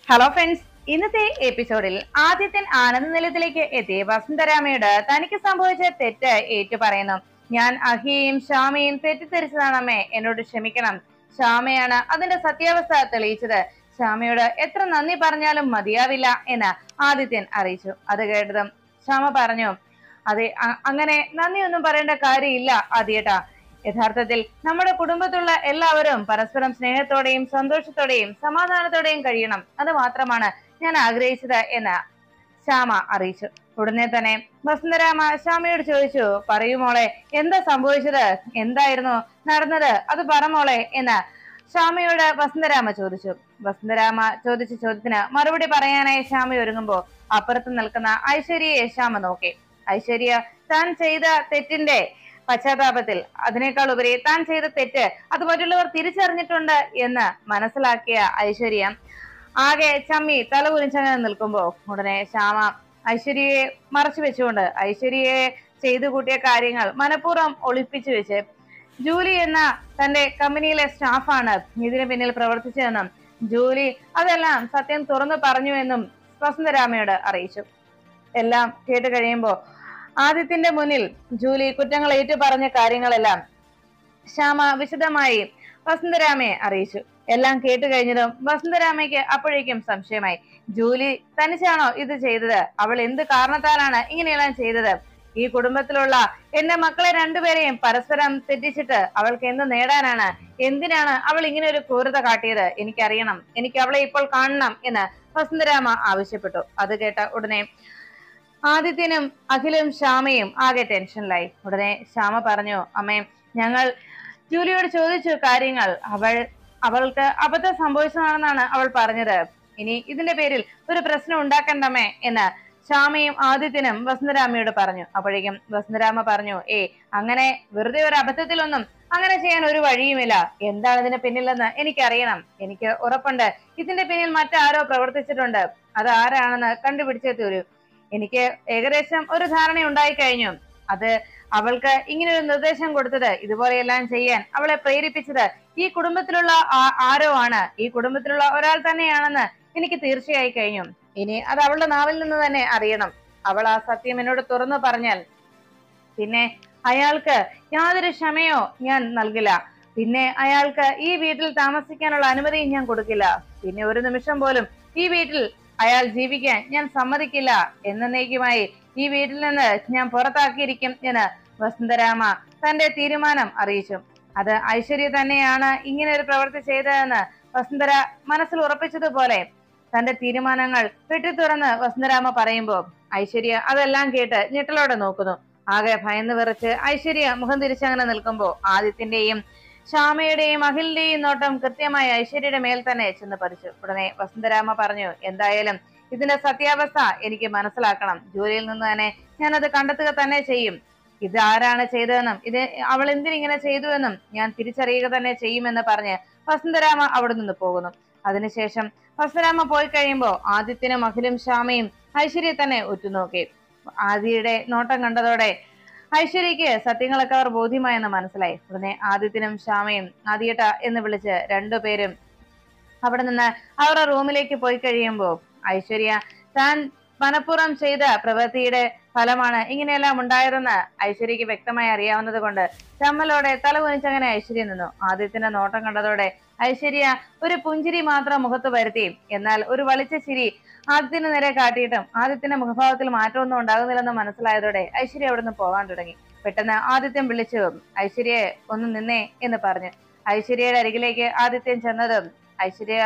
Hello friends, ഇന്നത്തെ എപ്പിസോഡിൽ ആദിത്യൻ ആനന്ദ നിലയത്തിലേക്ക് എത്തി വസുന്ധരാമയോട് തനിക്ക് സംഭവിച്ച തെറ്റ് ഏറ്റു പറയുന്നു. ഞാൻ അഹിയെയും ശ്യാമയും തെറ്റിദ്ധരിച്ചതാണ് അമ്മേ, എന്നോട് ക്ഷമിക്കണം. ശ്യാമയാണ് അതിന്റെ സത്യാവസ്ഥ തെളിയിച്ചത്. ശ്യാമയോട് എത്ര നന്ദി പറഞ്ഞാലും മതിയാവില്ല എന്ന് ആദിത്യൻ അറിയിച്ചു. അത് കേട്ടതും ശ്യാമ പറഞ്ഞു, അതെ, അങ്ങനെ നന്ദിയൊന്നും പറയേണ്ട കാര്യമില്ല ആദിയേട്ടാ. യഥാർത്ഥത്തിൽ നമ്മുടെ കുടുംബത്തുള്ള എല്ലാവരും പരസ്പരം സ്നേഹത്തോടെയും സന്തോഷത്തോടെയും സമാധാനത്തോടെയും കഴിയണം. അത് മാത്രമാണ് ഞാൻ ആഗ്രഹിച്ചത് എന്ന് ശ്യാമ അറിയിച്ചു. ഉടനെ തന്നെ വസുന്ധരാമ ശ്യാമയോട് ചോദിച്ചു, പറയൂ മോളെ, എന്താ സംഭവിച്ചത്? എന്തായിരുന്നു നടന്നത്? അത് പറ മോളെ എന്ന് ശ്യാമയോട് വസുന്ധരാമ ചോദിച്ചു. വസുന്ധരാമ ചോദിച്ച ചോദ്യത്തിന് മറുപടി പറയാനായി ശ്യാമ ഒരുങ്ങുമ്പോ അപ്പുറത്ത് നിൽക്കുന്ന ഐശ്വര്യയെ ശ്യാമ നോക്കി. ഐശ്വര്യ താൻ ചെയ്ത തെറ്റിന്റെ പശ്ചാത്താപത്തിൽ, അതിനേക്കാൾ ഉപരി താൻ ചെയ്ത തെറ്റ് അത് മറ്റുള്ളവർ തിരിച്ചറിഞ്ഞിട്ടുണ്ട് എന്ന് മനസ്സിലാക്കിയ ഐശ്വര്യ ആകെ ചമ്മി തല കുനിച്ചങ്ങനെ നിൽക്കുമ്പോ ഉടനെ ശ്യാമ ഐശ്വര്യയെ മറച്ചു വെച്ചുകൊണ്ട് ഐശ്വര്യയെ ചെയ്തു കൂട്ടിയ കാര്യങ്ങൾ മനഃപൂർവ്വം ഒളിപ്പിച്ചു വെച്ച് ജൂലി എന്ന തന്റെ കമ്പനിയിലെ സ്റ്റാഫാണ് ഇതിന് പിന്നിൽ പ്രവർത്തിച്ചതെന്നും ജൂലി അതെല്ലാം സത്യം തുറന്നു പറഞ്ഞു എന്നും വസുന്ധരാമയോട് അറിയിച്ചു. എല്ലാം കേട്ട് കഴിയുമ്പോ ആദിത്യന്റെ മുന്നിൽ ജൂലി കുറ്റങ്ങൾ ഏറ്റു പറഞ്ഞ കാര്യങ്ങളെല്ലാം ശ്യാമ വിശദമായി വസുന്ധരാമയെ അറിയിച്ചു. എല്ലാം കേട്ട് കഴിഞ്ഞതും വസുന്ധരാമയ്ക്ക് അപ്പോഴേക്കും സംശയമായി. ജൂലി തനിച്ചാണോ ഇത് ചെയ്തത്? അവൾ എന്ത് കാരണത്താലാണ് ഇങ്ങനെയെല്ലാം ചെയ്തത്? ഈ കുടുംബത്തിലുള്ള എന്റെ മക്കളെ രണ്ടുപേരെയും പരസ്പരം തെറ്റിച്ചിട്ട് അവൾക്ക് എന്ത് നേടാനാണ്? എന്തിനാണ് അവൾ ഇങ്ങനെ ഒരു ക്രൂരത കാട്ടിയത്? എനിക്കറിയണം, എനിക്ക് അവളെ ഇപ്പോൾ കാണണം എന്ന് വസുന്ധരാമ ആവശ്യപ്പെട്ടു. അത് കേട്ട ഉടനെ ആദിത്യനും അഖിലും ശ്യാമയും ആകെ ടെൻഷനിലായി. ഉടനെ ശ്യാമ പറഞ്ഞു, അമ്മേ, ഞങ്ങൾ ജൂലിയോട് ചോദിച്ചു കാര്യങ്ങൾ. അവൾക്ക് അബദ്ധം സംഭവിച്ചതാണെന്നാണ് അവൾ പറഞ്ഞത്. ഇനി ഇതിന്റെ പേരിൽ ഒരു പ്രശ്നം ഉണ്ടാക്കണ്ടമ്മേ എന്ന് ശ്യാമയും ആദിത്യനും വസുന്ധരാമയോട് പറഞ്ഞു. അപ്പോഴേക്കും വസുന്ധരാമ പറഞ്ഞു, അങ്ങനെ വെറുതെ ഒരു അബദ്ധത്തിലൊന്നും അങ്ങനെ ചെയ്യാൻ ഒരു വഴിയുമില്ല. എന്താണ് ഇതിന് പിന്നിലെന്ന് എനിക്കറിയണം. എനിക്ക് ഉറപ്പുണ്ട് ഇതിന്റെ പിന്നിൽ മറ്റാരോ പ്രവർത്തിച്ചിട്ടുണ്ട്. അത് ആരാണെന്ന് കണ്ടുപിടിച്ചേ തീരൂ. എനിക്ക് ഏകദേശം ഒരു ധാരണ ഉണ്ടായി കഴിഞ്ഞു. അത് അവൾക്ക് ഇങ്ങനെ ഒരു നിർദ്ദേശം കൊടുത്തത്, ഇതുപോലെയെല്ലാം ചെയ്യാൻ അവളെ പ്രേരിപ്പിച്ചത് ഈ കുടുംബത്തിലുള്ള ആരോ ആണ്. ഈ കുടുംബത്തിലുള്ള ഒരാൾ തന്നെയാണെന്ന് എനിക്ക് തീർച്ചയായി കഴിഞ്ഞു. ഇനി അത് അവളുടെ നാവിൽ നിന്ന് തന്നെ അറിയണം. അവൾ ആ സത്യം എന്നോട് തുറന്നു പറഞ്ഞാൽ പിന്നെ അയാൾക്ക് യാതൊരു ക്ഷമയോ ഞാൻ നൽകില്ല. പിന്നെ അയാൾക്ക് ഈ വീട്ടിൽ താമസിക്കാനുള്ള അനുമതിയും ഞാൻ കൊടുക്കില്ല. പിന്നെ ഒരു നിമിഷം പോലും ഈ വീട്ടിൽ അയാൾ ജീവിക്കാൻ ഞാൻ സമ്മതിക്കില്ല. എന്നേക്കുമായി ഈ വീട്ടിൽ നിന്ന് ഞാൻ പുറത്താക്കിയിരിക്കും എന്ന് വസുന്ധരാമ തന്റെ തീരുമാനം അറിയിച്ചു. അത് ഐശ്വര്യ തന്നെയാണ് ഇങ്ങനെ ഒരു പ്രവൃത്തി ചെയ്തതെന്ന് വസുന്ധര മനസ്സിൽ ഉറപ്പിച്ചതുപോലെ തന്റെ തീരുമാനങ്ങൾ വെട്ടിത്തുറന്ന് വസുന്ധരാമ പറയുമ്പോ ഐശ്വര്യ അതെല്ലാം കേട്ട് ഞെട്ടലോടെ നോക്കുന്നു. ആകെ ഭയന്ന് വിറച്ച് ഐശ്വര്യ മുഖം തിരിച്ചങ്ങനെ നിൽക്കുമ്പോ ആദിത്യന്റെയും ശ്യാമയുടെയും അഖിലിന്റെയും നോട്ടം കൃത്യമായി ഐശ്വര്യയുടെ മേൽ തന്നെ ചെന്ന് പതിച്ചു. ഉടനെ വസുന്ധരാമ പറഞ്ഞു, എന്തായാലും ഇതിന്റെ സത്യാവസ്ഥ എനിക്ക് മനസ്സിലാക്കണം. ജോലിയിൽ നിന്ന് തന്നെ ഞാൻ അത് കണ്ടെത്തുക തന്നെ ചെയ്യും. ഇത് ആരാണ് ചെയ്തതെന്നും ഇത് അവൾ എന്തിനിങ്ങനെ ചെയ്തു എന്നും ഞാൻ തിരിച്ചറിയുക തന്നെ ചെയ്യുമെന്ന് പറഞ്ഞ് വസുന്ധരാമ അവിടെ നിന്ന് പോകുന്നു. അതിനുശേഷം വസുന്ധരാമ പോയി കഴിയുമ്പോ ആദിത്യനും അഖിലും ശ്യാമയും ഐശ്വര്യയെ തന്നെ ഉറ്റുനോക്കി. ആദിയുടെ നോട്ടം കണ്ടതോടെ ഐശ്വര്യക്ക് സത്യങ്ങളൊക്കെ അവർ ബോധ്യമായെന്ന് മനസ്സിലായി. ഉടനെ ആദിത്യനും ശ്യാമയും ആദിയേട്ട എന്ന് വിളിച്ച് രണ്ടുപേരും അവിടെ നിന്ന് അവരുടെ റൂമിലേക്ക് പോയി കഴിയുമ്പോ ഐശ്വര്യ താൻ മനഃപൂർവ്വം ചെയ്ത പ്രവൃത്തിയുടെ ഫലമാണ് ഇങ്ങനെയെല്ലാം ഉണ്ടായതെന്ന് ഐശ്വര്യക്ക് വ്യക്തമായി അറിയാവുന്നത് കൊണ്ട് ചമ്മലോടെ തല കുനിച്ചങ്ങനെ ഐശ്വര്യ നിന്നു. ആദിത്യന്റെ നോട്ടം കണ്ടതോടെ ഐശ്വര്യ ഒരു പുഞ്ചിരി മാത്രം മുഖത്ത് വരുത്തി. എന്നാൽ ഒരു വളിച്ച ചിരി ആദിത്യന് നേരെ കാട്ടിയിട്ടും ആദിത്യന്റെ മുഖഭാവത്തിൽ മാറ്റമൊന്നും ഉണ്ടാകുന്നില്ലെന്ന് മനസ്സിലായതോടെ ഐശ്വര്യ അവിടെ നിന്ന് പോകാൻ തുടങ്ങി. പെട്ടെന്ന് ആദിത്യൻ വിളിച്ചു, ഐശ്വര്യയെ ഒന്ന് നിന്നേ എന്ന് പറഞ്ഞു. ഐശ്വര്യയുടെ അരികിലേക്ക് ആദിത്യൻ ചെന്നതും ഐശ്വര്യ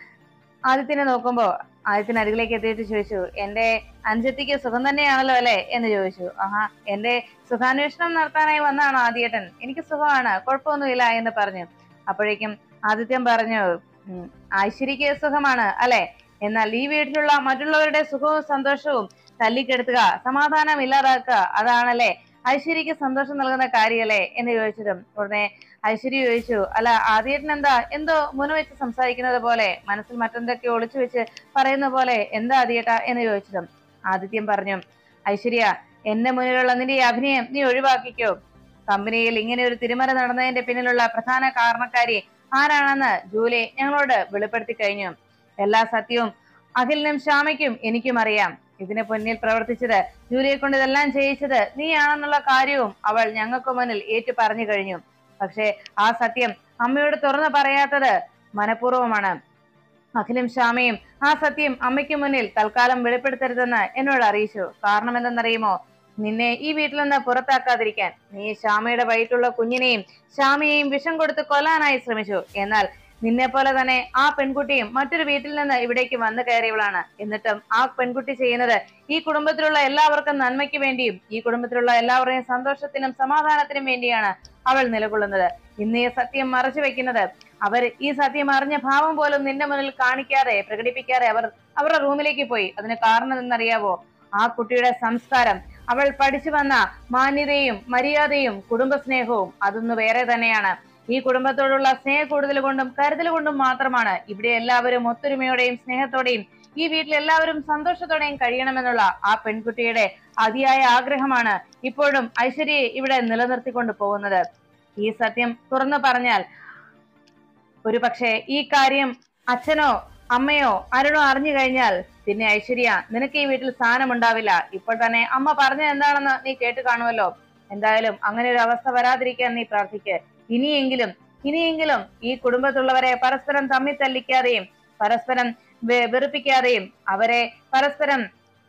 ആദിത്യനെ നോക്കുമ്പോ ആദിത്യൻ അരികിലേക്ക് എത്തിയിട്ട് ചോദിച്ചു, എന്റെ അനുജത്തിക്ക് സുഖം തന്നെയാണല്ലോ അല്ലെ എന്ന് ചോദിച്ചു. എന്റെ സുഖാന്വേഷണം നടത്താനായി വന്നാണോ ആദിയേട്ടൻ? എനിക്ക് സുഖമാണ്, കുഴപ്പമൊന്നുമില്ല എന്ന് പറഞ്ഞു. അപ്പോഴേക്കും ആദിത്യൻ പറഞ്ഞു, ഐശ്വര്യക്ക് സുഖമാണ് അല്ലെ, എന്നാൽ ഈ വീട്ടിലുള്ള മറ്റുള്ളവരുടെ സുഖവും സന്തോഷവും തല്ലിക്കെടുത്തുക, സമാധാനം ഇല്ലാതാക്കുക, അതാണല്ലേ ഐശ്വര്യക്ക് സന്തോഷം നൽകുന്ന കാര്യല്ലേ എന്ന് ചോദിച്ചതും ഉടനെ ഐശ്വര്യ ചോദിച്ചു, അല്ല ആദിയേട്ടൻ എന്താ എന്തോ മുനവെച്ച് സംസാരിക്കുന്നത് പോലെ, മനസ്സിൽ മറ്റെന്തൊക്കെ ഒളിച്ചു വെച്ച് പറയുന്ന പോലെ, എന്താ ആദിയേട്ട എന്ന് ചോദിച്ചതും ആദിത്യൻ പറഞ്ഞു, ഐശ്വര്യ, എന്റെ മുന്നിലുള്ള നിന്റെ ഈ അഭിനയം നീ ഒഴിവാക്കിക്കോ. കമ്പനിയിൽ ഇങ്ങനെ ഒരു തിരിമറി നടന്നതിന്റെ പിന്നിലുള്ള പ്രധാന കാരണക്കാരി ആരാണെന്ന് ജൂലി ഞങ്ങളോട് വെളിപ്പെടുത്തി കഴിഞ്ഞു. എല്ലാ സത്യവും അഖിലിനും ശ്യാമയ്ക്കും എനിക്കും അറിയാം. ഇതിന് പിന്നിൽ പ്രവർത്തിച്ചത്, ജൂലിയെ കൊണ്ട് ഇതെല്ലാം ചെയ്യിച്ചത് നീയാണെന്നുള്ള കാര്യവും അവൾ ഞങ്ങൾക്ക് മുന്നിൽ ഏറ്റു പറഞ്ഞു കഴിഞ്ഞു. പക്ഷേ ആ സത്യം അമ്മയോട് തുറന്നു പറയാത്തത് മനഃപൂർവ്വമാണ്. അഖിലും ശ്യാമയും ആ സത്യം അമ്മയ്ക്ക് മുന്നിൽ തൽക്കാലം വെളിപ്പെടുത്തരുതെന്ന് എന്നോട് അറിയിച്ചു. കാരണം എന്തെന്നറിയുമോ? നിന്നെ ഈ വീട്ടിൽ നിന്ന് പുറത്താക്കാതിരിക്കാൻ. നീ ശ്യാമയുടെ വയറ്റുള്ള കുഞ്ഞിനെയും ശ്യാമയെയും വിഷം കൊടുത്ത് കൊല്ലാനായി ശ്രമിച്ചു. എന്നാൽ നിന്നെ പോലെ തന്നെ ആ പെൺകുട്ടിയും മറ്റൊരു വീട്ടിൽ നിന്ന് ഇവിടേക്ക് വന്നു കയറിയവളാണ്. എന്നിട്ടും ആ പെൺകുട്ടി ചെയ്യുന്നത് ഈ കുടുംബത്തിലുള്ള എല്ലാവർക്കും നന്മയ്ക്ക് വേണ്ടിയും ഈ കുടുംബത്തിലുള്ള എല്ലാവരുടെയും സന്തോഷത്തിനും സമാധാനത്തിനും വേണ്ടിയാണ് അവൾ നിലകൊള്ളുന്നത്. ഇന്ന് ഈ സത്യം മറച്ചു വെക്കുന്നത്, അവർ ഈ സത്യം അറിഞ്ഞ ഭാവം പോലും നിന്റെ മുന്നിൽ കാണിക്കാതെ പ്രകടിപ്പിക്കാതെ അവരുടെ റൂമിലേക്ക് പോയി. അതിന് കാരണം എന്നറിയാവോ? ആ കുട്ടിയുടെ സംസ്കാരം, അവൾ പഠിച്ചു വന്ന മാന്യതയും മര്യാദയും കുടുംബസ്നേഹവും അതൊന്ന് വേറെ തന്നെയാണ്. ഈ കുടുംബത്തോടുള്ള സ്നേഹ കൂടുതൽ കൊണ്ടും കരുതൽ കൊണ്ടും മാത്രമാണ് ഇവിടെ എല്ലാവരും ഒത്തൊരുമയോടെയും സ്നേഹത്തോടെയും ഈ വീട്ടിൽ എല്ലാവരും സന്തോഷത്തോടെയും കഴിയണമെന്നുള്ള ആ പെൺകുട്ടിയുടെ അതിയായ ആഗ്രഹമാണ് ഇപ്പോഴും ഐശ്വര്യയെ ഇവിടെ നിലനിർത്തിക്കൊണ്ട് പോകുന്നത്. ഈ സത്യം തുറന്നു പറഞ്ഞാൽ ഒരു പക്ഷേ ഈ കാര്യം അച്ഛനോ അമ്മയോ അരുണോ അറിഞ്ഞു കഴിഞ്ഞാൽ പിന്നെ ഐശ്വര്യ, നിനക്ക് ഈ വീട്ടിൽ സ്ഥാനം ഉണ്ടാവില്ല. ഇപ്പോൾ തന്നെ അമ്മ പറഞ്ഞത് എന്താണെന്ന് നീ കേട്ട് കാണുമല്ലോ. എന്തായാലും അങ്ങനെ ഒരു അവസ്ഥ വരാതിരിക്കാൻ നീ പ്രാർത്ഥിക്ക്. ഇനിയെങ്കിലും ഈ കുടുംബത്തുള്ളവരെ പരസ്പരം തമ്മിൽ തല്ലിക്കാതെയും പരസ്പരം വെറുപ്പിക്കാതെയും അവരെ പരസ്പരം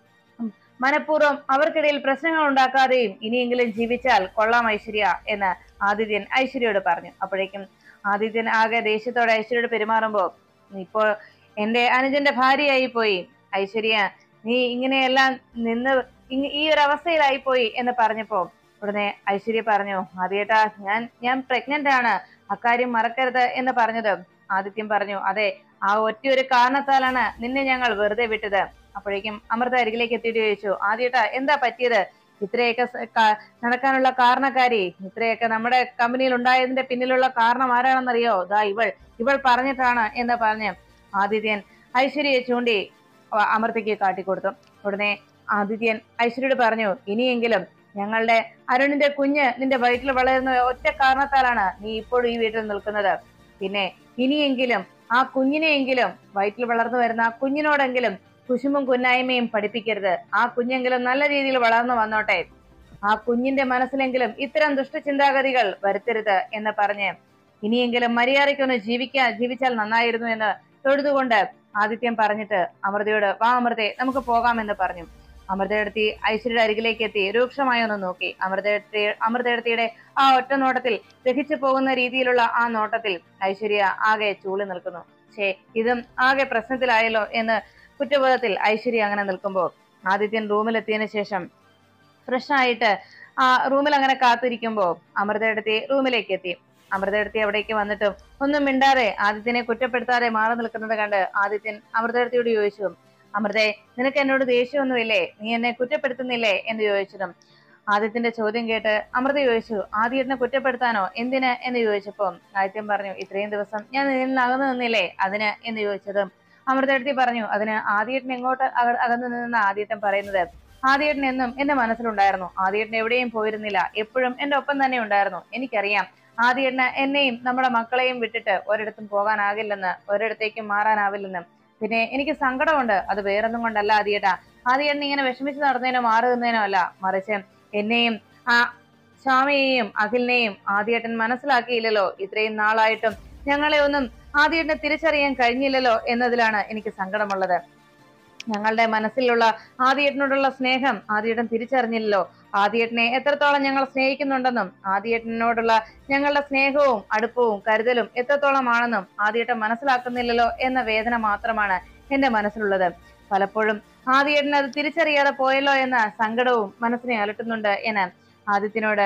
മനഃപൂർവ്വം അവർക്കിടയിൽ പ്രശ്നങ്ങൾ ഉണ്ടാക്കാതെയും ഇനിയെങ്കിലും ജീവിച്ചാൽ കൊള്ളാം ഐശ്വര്യ എന്ന് ആദിത്യൻ ഐശ്വര്യയോട് പറഞ്ഞു. അപ്പോഴേക്കും ആദിത്യൻ ആകെ ദേഷ്യത്തോടെ ഐശ്വര്യയോട് പെരുമാറുമ്പോ, ഇപ്പോ എന്റെ അനുജന്റെ ഭാര്യയായി പോയി ഐശ്വര്യ, നീ ഇങ്ങനെയെല്ലാം നിന്ന് ഈ ഒരു അവസ്ഥയിലായി പോയി എന്ന് പറഞ്ഞപ്പോ ഉടനെ ഐശ്വര്യ പറഞ്ഞു, ആദ്യേട്ടാ ഞാൻ പ്രഗ്നന്റ് ആണ്, അക്കാര്യം മറക്കരുത് എന്ന് പറഞ്ഞത്. ആദിത്യൻ പറഞ്ഞു, അതെ, ആ ഒറ്റയൊരു കാരണത്താലാണ് നിന്നെ ഞങ്ങൾ വെറുതെ വിട്ടത്. അപ്പോഴേക്കും അമൃത അരികിലേക്ക് എത്തിയിട്ട് ചോദിച്ചു, ആദ്യേട്ടാ എന്താ പറ്റിയത്? ഇത്രയൊക്കെ നടക്കാനുള്ള കാരണക്കാരി, ഇത്രയൊക്കെ നമ്മുടെ കമ്പനിയിൽ ഉണ്ടായതിന്റെ പിന്നിലുള്ള കാരണം ആരാണെന്നറിയോ? ദാ ഇവൾ പറഞ്ഞിട്ടാണ് എന്ന് പറഞ്ഞ് ആദിത്യൻ ഐശ്വര്യയെ ചൂണ്ടി അമൃതയ്ക്ക് കാട്ടിക്കൊടുത്തു. ഉടനെ ആദിത്യൻ ഐശ്വര്യയോട് പറഞ്ഞു, ഇനിയെങ്കിലും ഞങ്ങളുടെ അരുണിന്റെ കുഞ്ഞ് നിന്റെ വയറ്റിൽ വളരുന്ന ഒറ്റ കാരണത്താലാണ് നീ ഇപ്പോഴും ഈ വീട്ടിൽ നിൽക്കുന്നത്. പിന്നെ ഇനിയെങ്കിലും ആ കുഞ്ഞിനെയെങ്കിലും, വയറ്റിൽ വളർന്നു വരുന്ന ആ കുഞ്ഞിനോടെങ്കിലും കുശുമ്പും കുന്നായ്മയും പഠിപ്പിക്കരുത്. ആ കുഞ്ഞെങ്കിലും നല്ല രീതിയിൽ വളർന്നു വന്നോട്ടെ. ആ കുഞ്ഞിന്റെ മനസ്സിലെങ്കിലും ഇത്തരം ദുഷ്ടചിന്താഗതികൾ വരുത്തരുത് എന്ന് പറഞ്ഞ് ഇനിയെങ്കിലും മര്യാദയ്ക്കൊന്ന് ജീവിച്ചാൽ നന്നായിരുന്നു എന്ന് തൊഴുതുകൊണ്ട് ആദിത്യൻ പറഞ്ഞിട്ട് അമൃതയോട്, വാ അമൃതേ, നമുക്ക് പോകാമെന്ന് പറഞ്ഞു. അമൃതയെടുത്തി ഐശ്വര്യയുടെ അരികിലേക്ക് എത്തി രൂക്ഷമായി ഒന്ന് നോക്കി. അമൃതയെടുത്തിയുടെ ആ ഒറ്റ നോട്ടത്തിൽ ദഹിച്ചു പോകുന്ന രീതിയിലുള്ള ആ നോട്ടത്തിൽ ഐശ്വര്യ ആകെ ചൂളി നിൽക്കുന്നു. ഇതും ആകെ പ്രശ്നത്തിലായല്ലോ എന്ന് കുറ്റബോധത്തിൽ ഐശ്വര്യ അങ്ങനെ നിൽക്കുമ്പോൾ ആദിത്യൻ റൂമിലെത്തിയതിനു ശേഷം ഫ്രഷ് ആയിട്ട് ആ റൂമിൽ അങ്ങനെ കാത്തിരിക്കുമ്പോ അമൃതയെടുത്തി റൂമിലേക്ക് എത്തി. അമൃതയെടുത്തി അവിടേക്ക് വന്നിട്ടും ഒന്നും മിണ്ടാതെ ആദിത്യനെ കുറ്റപ്പെടുത്താതെ മാറി നിൽക്കുന്നത് കണ്ട് ആദിത്യൻ അമൃതയെടുത്തിയോട് ചോദിച്ചു, അമൃതേ, നിനക്ക് എന്നോട് ദേഷ്യമൊന്നുമില്ലേ? നീ എന്നെ കുറ്റപ്പെടുത്തുന്നില്ലേ എന്ന് ചോദിച്ചതും ആദിത്യന്റെ ചോദ്യം കേട്ട് അമൃത ചോദിച്ചു, ആദിത്യനെ കുറ്റപ്പെടുത്താനോ? എന്തിന് എന്ന് ചോദിച്ചപ്പോ ആദിത്യൻ പറഞ്ഞു, ഇത്രയും ദിവസം ഞാൻ നിന്നിൽ നിന്ന് അകന്നു നിന്നില്ലേ, അതിന് എന്ന് ചോദിച്ചതും അമൃതയെടുത്തി പറഞ്ഞു, അതിന് ആദിത്യൻ എങ്ങോട്ട് അകന്നു നിന്ന ആദിത്യൻ പറയുന്നത്, ആദിത്യൻ എന്നും എന്റെ മനസ്സിലുണ്ടായിരുന്നു. ആദിത്യൻ എവിടെയും പോയിരുന്നില്ല, എപ്പോഴും എന്റെ ഒപ്പം തന്നെ ഉണ്ടായിരുന്നു. എനിക്കറിയാം ആദിത്യന് എന്നെയും നമ്മുടെ മക്കളെയും വിട്ടിട്ട് ഒരിടത്തും പോകാനാകില്ലെന്ന്, ഒരിടത്തേക്കും മാറാനാവില്ലെന്ന്. പിന്നെ എനിക്ക് സങ്കടമുണ്ട്, അത് വേറൊന്നും കൊണ്ടല്ല ആദിയേട്ടാ. ആദിയേട്ടൻ ഇങ്ങനെ വിഷമിച്ച് നടന്നതിനോ മാറി നിന്നതിനോ അല്ല, മറിച്ച് എന്നെയും ആ ശ്യാമയെയും അഖിലിനെയും ആദിയേട്ടൻ മനസ്സിലാക്കിയില്ലല്ലോ. ഇത്രയും നാളായിട്ടും ഞങ്ങളെ ഒന്നും ആദിയേട്ടനെ തിരിച്ചറിയാൻ കഴിഞ്ഞില്ലല്ലോ എന്നതിലാണ് എനിക്ക് സങ്കടമുള്ളത്. ഞങ്ങളുടെ മനസ്സിലുള്ള ആദിയേട്ടനോടുള്ള സ്നേഹം ആദിയേട്ടൻ തിരിച്ചറിഞ്ഞില്ലല്ലോ. ആദിയേട്ടനെ എത്രത്തോളം ഞങ്ങൾ സ്നേഹിക്കുന്നുണ്ടെന്നും ആദിയേട്ടനോടുള്ള ഞങ്ങളുടെ സ്നേഹവും അടുപ്പവും കരുതലും എത്രത്തോളമാണെന്നും ആദിയേട്ടൻ മനസ്സിലാക്കുന്നില്ലല്ലോ എന്ന വേദന മാത്രമാണ് എന്റെ മനസ്സിലുള്ളത്. പലപ്പോഴും ആദിയേട്ടൻ അത് തിരിച്ചറിയാതെ പോയല്ലോ എന്ന സങ്കടവും മനസ്സിനെ അലട്ടുന്നുണ്ട് എന്ന് ആദിത്യനോട്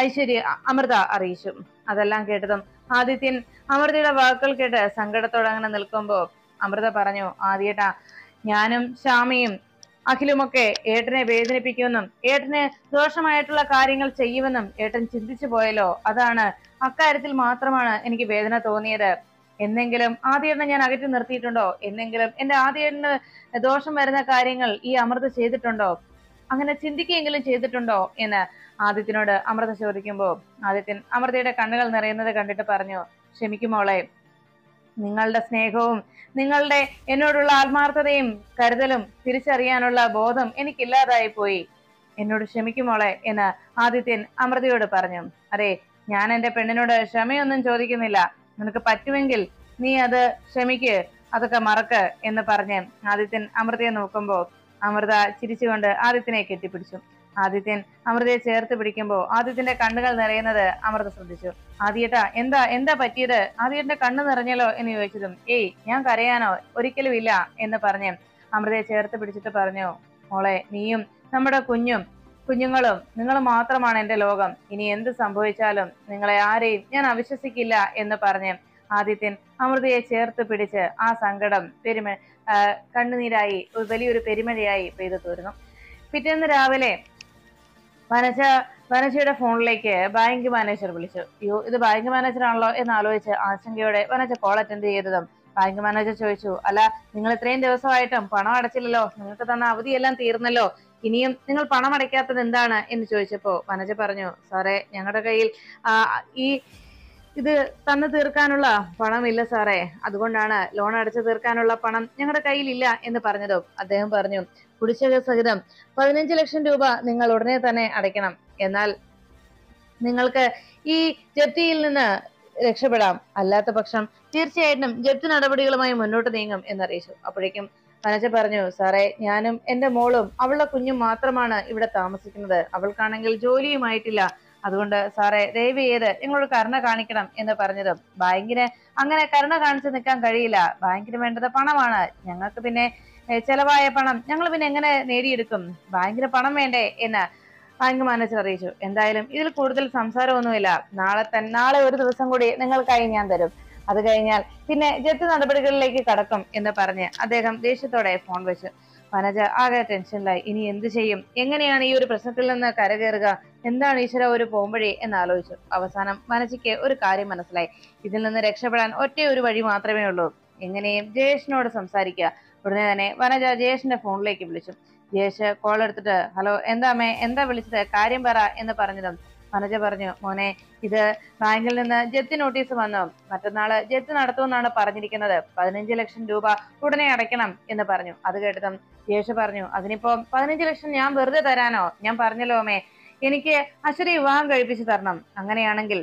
അമൃത അറിയിച്ചു. അതെല്ലാം കേട്ടതും ആദിത്യൻ അമൃതയുടെ വാക്കുകൾ കേട്ട് സങ്കടത്തോടെ അങ്ങനെ നിൽക്കുമ്പോ അമൃത പറഞ്ഞു, ആദിയേട്ടാ, ഞാനും ശ്യാമയും അഖിലുമൊക്കെ ഏട്ടനെ വേദനിപ്പിക്കുമെന്നും ഏട്ടന് ദോഷമായിട്ടുള്ള കാര്യങ്ങൾ ചെയ്യുമെന്നും ഏട്ടൻ ചിന്തിച്ചു പോയല്ലോ. അതാണ്, അക്കാര്യത്തിൽ മാത്രമാണ് എനിക്ക് വേദന തോന്നിയത്. എന്നെങ്കിലും ആദിയേട്ടനെ ഞാൻ അകറ്റി നിർത്തിയിട്ടുണ്ടോ? എന്നെങ്കിലും എന്റെ ആദിയേട്ടന് ദോഷം വരുന്ന കാര്യങ്ങൾ ഈ അമൃത ചെയ്തിട്ടുണ്ടോ? അങ്ങനെ ചിന്തിക്കുകയെങ്കിലും ചെയ്തിട്ടുണ്ടോ എന്ന് ആദിത്യനോട് അമൃത ചോദിക്കുമ്പോ ആദിത്യൻ അമൃതയുടെ കണ്ണുകൾ നിറയുന്നത് കണ്ടിട്ട് പറഞ്ഞു, ക്ഷമിക്കുമോളെ, നിങ്ങളുടെ സ്നേഹവും നിങ്ങളുടെ എന്നോടുള്ള ആത്മാർത്ഥതയും കരുതലും തിരിച്ചറിയാനുള്ള ബോധം എനിക്കില്ലാതായി പോയി. എന്നോട് ക്ഷമിക്കുമോളെ എന്ന് ആദിത്യൻ അമൃതയോട് പറഞ്ഞു. അതെ, ഞാൻ എന്റെ പെണ്ണിനോട് ക്ഷമയൊന്നും ചോദിക്കുന്നില്ല. നിനക്ക് പറ്റുമെങ്കിൽ നീ അത് ക്ഷമിക്ക്, അതൊക്കെ മറക്ക് എന്ന് പറഞ്ഞ് ആദിത്യൻ അമൃതയെ നോക്കുമ്പോ അമൃത ചിരിച്ചുകൊണ്ട് ആദിത്യനെ കെട്ടിപ്പിടിച്ചു. ആദിത്യൻ അമൃതയെ ചേർത്ത് പിടിക്കുമ്പോ ആദിത്യന്റെ കണ്ണുകൾ നിറയുന്നത് അമൃത ശ്രദ്ധിച്ചു. ആദിയേട്ടാ, എന്താ എന്താ പറ്റിയത്? ആദിയേട്ടന്റെ കണ്ണ് നിറഞ്ഞല്ലോ എന്ന് ചോദിച്ചതും, ഏയ് ഞാൻ കരയാനോ, ഒരിക്കലും ഇല്ല എന്ന് പറഞ്ഞ് അമൃതയെ ചേർത്ത് പിടിച്ചിട്ട് പറഞ്ഞു, മോളെ, നീയും നമ്മുടെ കുഞ്ഞുങ്ങളും നിങ്ങൾ മാത്രമാണ് എന്റെ ലോകം. ഇനി എന്ത് സംഭവിച്ചാലും നിങ്ങളെ ആരെയും ഞാൻ അവിശ്വസിക്കില്ല എന്ന് പറഞ്ഞ് ആദിത്യൻ അമൃതയെ ചേർത്ത് പിടിച്ച് ആ സങ്കടം കണ്ണുനീരായി വലിയൊരു പെരുമഴയായി പെയ്തു തോരുന്നു. പിറ്റേന്ന് രാവിലെ വനജയുടെ ഫോണിലേക്ക് ബാങ്ക് മാനേജർ വിളിച്ചു. അയ്യോ, ഇത് ബാങ്ക് മാനേജർ ആണല്ലോ എന്ന് ആലോചിച്ച് ആശങ്കയോടെ വനജ കോൾ അറ്റൻഡ് ചെയ്തതും ബാങ്ക് മാനേജർ ചോദിച്ചു, അല്ല, നിങ്ങൾ ഇത്രയും ദിവസമായിട്ടും പണം അടച്ചില്ലല്ലോ, നിങ്ങൾക്ക് തന്ന അവധിയെല്ലാം തീർന്നല്ലോ, ഇനിയും നിങ്ങൾ പണം അടയ്ക്കാത്തത് എന്താണ് എന്ന് ചോദിച്ചപ്പോ വനജ പറഞ്ഞു, സാറേ, ഞങ്ങളുടെ കയ്യിൽ ഇത് തന്നു തീർക്കാനുള്ള പണമില്ല സാറേ, അതുകൊണ്ടാണ് ലോൺ അടച്ചു തീർക്കാനുള്ള പണം ഞങ്ങളുടെ കയ്യിലില്ല എന്ന് പറഞ്ഞതും അദ്ദേഹം പറഞ്ഞു, കുടിശ്ശിക സഹിതം 15 ലക്ഷം രൂപ നിങ്ങൾ ഉടനെ തന്നെ അടയ്ക്കണം. എന്നാൽ നിങ്ങൾക്ക് ഈ ജപ്തിയിൽ നിന്ന് രക്ഷപ്പെടാം, അല്ലാത്ത പക്ഷം തീർച്ചയായിട്ടും ജപ്തി നടപടികളുമായി മുന്നോട്ട് നീങ്ങും എന്നറിയിച്ചു. അപ്പോഴേക്കും വനജ പറഞ്ഞു, സാറേ, ഞാനും എന്റെ മോളും അവളുടെ കുഞ്ഞും മാത്രമാണ് ഇവിടെ താമസിക്കുന്നത്. അവൾക്കാണെങ്കിൽ ജോലിയുമായിട്ടില്ല. അതുകൊണ്ട് സാറേ, ദയവ് ചെയ്ത് നിങ്ങളോട് കരുണ കാണിക്കണം എന്ന് പറഞ്ഞതും ബാങ്കിന് അങ്ങനെ കരുണ കാണിച്ചു നിൽക്കാൻ കഴിയില്ല. ബാങ്കിന് വേണ്ടത് പണമാണ്. ഞങ്ങൾക്ക് പിന്നെ ചെലവായ പണം ഞങ്ങൾ പിന്നെ എങ്ങനെ നേടിയെടുക്കും? ബാങ്കിന് പണം വേണ്ടേ എന്ന് ബാങ്ക് മാനേജർ അറിയിച്ചു. എന്തായാലും ഇതിൽ കൂടുതൽ സംസാരമൊന്നുമില്ല. നാളെ ഒരു ദിവസം കൂടി നിങ്ങൾക്കായി ഞാൻ തരും. അത് കഴിഞ്ഞാൽ പിന്നെ ജപ്തി നടപടികളിലേക്ക് കടക്കും എന്ന് പറഞ്ഞ് അദ്ദേഹം ദേഷ്യത്തോടെ ഫോൺ വെച്ചു. വനജ ആകെ ടെൻഷനിലായി. ഇനി എന്ത് ചെയ്യും? എങ്ങനെയാണ് ഈ ഒരു പ്രശ്നത്തിൽ നിന്ന് കരകയറുക? എന്താണ് ഈശ്വര ഒരു പോംവഴി എന്ന് ആലോചിച്ചു. അവസാനം വനജയ്ക്ക് ഒരു കാര്യം മനസ്സിലായി. ഇതിൽ നിന്ന് രക്ഷപ്പെടാൻ ഒറ്റ ഒരു വഴി മാത്രമേ ഉള്ളൂ. എങ്ങനെയും ജയേഷിനോട് സംസാരിക്കുക. ഉടനെ തന്നെ വനജ ജയേഷിന്റെ ഫോണിലേക്ക് വിളിച്ചു. ജയേഷ് കോൾ എടുത്തിട്ട്, ഹലോ, എന്താ അമ്മേ, എന്താ വിളിച്ചത്, കാര്യം പറ എന്ന് പറഞ്ഞതും വനജ പറഞ്ഞു, മോനെ, ഇത് ബാങ്കിൽ നിന്ന് ജപ്തി നോട്ടീസ് വന്നു. മറ്റന്നാള് ജപ്തി നടത്തുമെന്നാണ് പറഞ്ഞിരിക്കുന്നത്. 15 ലക്ഷം രൂപ ഉടനെ അടയ്ക്കണം എന്ന് പറഞ്ഞു. അത് കേട്ടതും ജയേഷ് പറഞ്ഞു, അതിനിപ്പോ 15 ലക്ഷം ഞാൻ വെറുതെ തരാനോ? ഞാൻ പറഞ്ഞല്ലോ അമ്മേ, എനിക്ക് അശ്വതി വിവാഹം കഴിപ്പിച്ചു തരണം. അങ്ങനെയാണെങ്കിൽ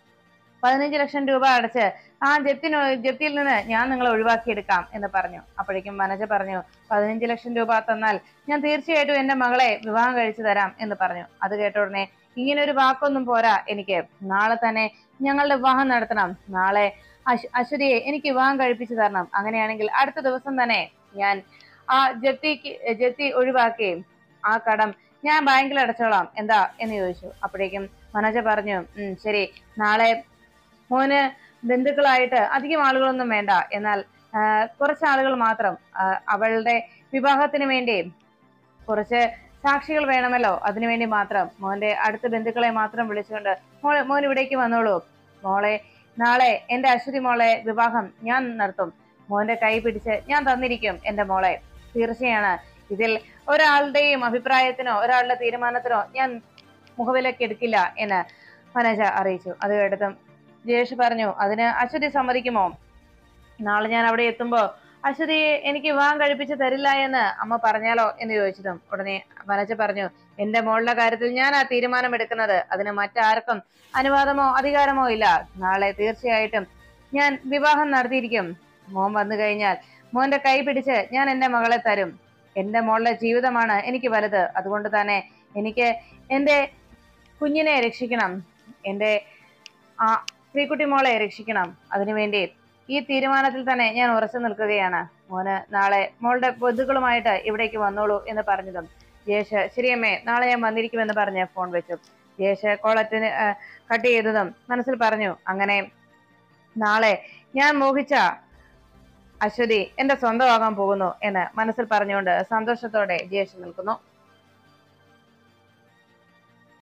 15 ലക്ഷം രൂപ അടച്ച് ആ ജപ്തിയിൽ നിന്ന് ഞാൻ നിങ്ങളെ ഒഴിവാക്കിയെടുക്കാം എന്ന് പറഞ്ഞു. അപ്പോഴേക്കും വനജ പറഞ്ഞു, 15 ലക്ഷം രൂപ തന്നാൽ ഞാൻ തീർച്ചയായിട്ടും എന്റെ മകളെ വിവാഹം കഴിച്ചു തരാം എന്ന് പറഞ്ഞു. അത് കേട്ട ഉടനെ, ഇങ്ങനെ ഒരു വാക്കൊന്നും പോരാ എനിക്ക്, നാളെ തന്നെ ഞങ്ങളുടെ വിവാഹം നടത്തണം. നാളെ അശ്വതിയെ എനിക്ക് വിവാഹം കഴിപ്പിച്ചു തരണം. അങ്ങനെയാണെങ്കിൽ അടുത്ത ദിവസം തന്നെ ഞാൻ ആ ജപ്തി ഒഴിവാക്കി ആ കടം ഞാൻ ബാങ്കിൽ അടച്ചോളാം, എന്താ എന്ന് ചോദിച്ചു. അപ്പോഴേക്കും മനോജ പറഞ്ഞു, ശരി, നാളെ മോന് ബന്ധുക്കളായിട്ട് അധികം ആളുകളൊന്നും വേണ്ട, എന്നാൽ കുറച്ച് ആളുകൾ മാത്രം, അവളുടെ വിവാഹത്തിന് വേണ്ടി കുറച്ച് സാക്ഷികൾ വേണമല്ലോ, അതിനുവേണ്ടി മാത്രം മോന്റെ അടുത്ത ബന്ധുക്കളെ മാത്രം വിളിച്ചുകൊണ്ട് മോൻ ഇവിടേക്ക് വന്നോളൂ. മോളെ, നാളെ എന്റെ അശ്വതി മോളെ വിവാഹം ഞാൻ നടത്തും. മോന്റെ കൈ പിടിച്ച് ഞാൻ തന്നിരിക്കും എന്റെ മോളെ. തീർച്ചയാണ്, ഇതിൽ ഒരാളുടെയും അഭിപ്രായത്തിനോ ഒരാളുടെ തീരുമാനത്തിനോ ഞാൻ മുഖവിലക്ക് എടുക്കില്ല എന്ന് വനജ അറിയിച്ചു. അത് കേട്ടതും ജയേഷ് പറഞ്ഞു, അതിന് അശ്വതി സമ്മതിക്കുമോ? നാളെ ഞാൻ അവിടെ എത്തുമ്പോ അശ്വതിയെ എനിക്ക് വിവാഹം കഴിപ്പിച്ച് തരില്ല എന്ന് അമ്മ പറഞ്ഞാലോ എന്ന് ചോദിച്ചതും ഉടനെ വനജ പറഞ്ഞു, എന്റെ മോളുടെ കാര്യത്തിൽ ഞാൻ ആ തീരുമാനം എടുക്കുന്നത്. അതിന് മറ്റാർക്കും അനുവാദമോ അധികാരമോ ഇല്ല. നാളെ തീർച്ചയായിട്ടും ഞാൻ വിവാഹം നടത്തിയിരിക്കും. മോൻ വന്നു കഴിഞ്ഞാൽ മോന്റെ കൈ പിടിച്ച് ഞാൻ എന്റെ മകളെ തരും. എന്റെ മോളുടെ ജീവിതമാണ് എനിക്ക് വലുത്. അതുകൊണ്ട് തന്നെ എനിക്ക് എന്റെ കുഞ്ഞിനെ രക്ഷിക്കണം, എന്റെ ആ ശ്രീകുട്ടി മോളെ രക്ഷിക്കണം. അതിനുവേണ്ടി ഈ തീരുമാനത്തിൽ തന്നെ ഞാൻ ഉറച്ചു നിൽക്കുകയാണ്. മോന് നാളെ മോളുടെ ബന്ധുക്കളുമായിട്ട് ഇവിടേക്ക് വന്നോളൂ എന്ന് പറഞ്ഞതും ജയേഷ്, ശരിയമ്മേ, നാളെ ഞാൻ വന്നിരിക്കുമെന്ന് പറഞ്ഞ് ഫോൺ വെച്ചു. ജയേഷ് കോളറ്റിന് കട്ട് ചെയ്തതും മനസ്സിൽ പറഞ്ഞു, അങ്ങനെ നാളെ ഞാൻ മോഹിച്ച അശ്വതി എന്റെ സ്വന്തമാകാൻ പോകുന്നു എന്ന് മനസ്സിൽ പറഞ്ഞുകൊണ്ട് സന്തോഷത്തോടെ ജയേഷ് നിൽക്കുന്നു.